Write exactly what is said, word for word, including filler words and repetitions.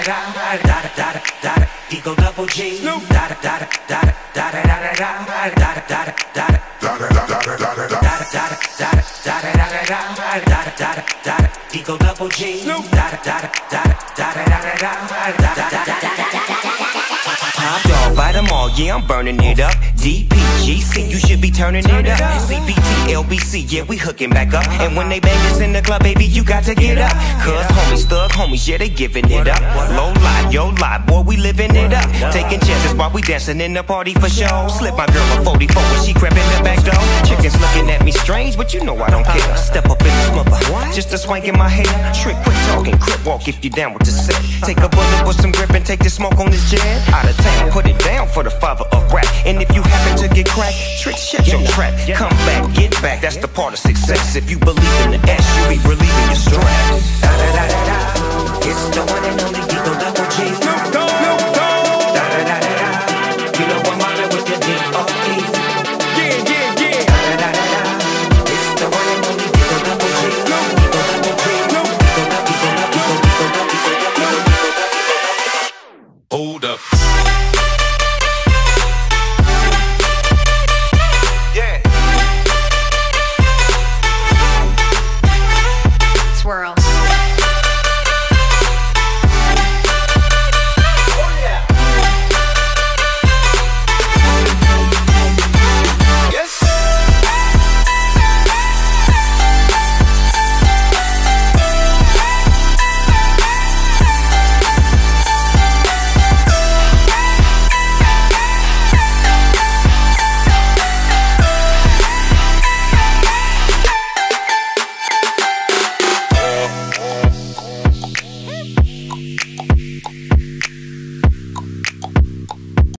da da da da Eagle Double G. Da da da da da da da da da da da da da. Eagle Double G. Top dog, bite them all, yeah, I'm burning it up. D P G C, you should be turning it up. C B T, L B C, yeah, we hooking back up. And when they bang us in the club, baby, you got to get up. Cause homies, thug homies, yeah, they giving it up. Low life, yo life, boy, we living it up. Taking chances while we dancing in the party for show. Slip my girl a forty-four when she crept in the back door. Chickens looking at me strange, but you know I don't care. Step up in the smother, just a swank in my hair. Trick, quick talking, crip walk if you down with the set. Take a bullet with some grip and take the smoke on this jet. Out of town, put it down for the father of rap. And if you happen to get cracked, trick, shut your trap. Come back, get back, that's the part of success. If you believe in the S, you be relieving your stress. Da da da da da.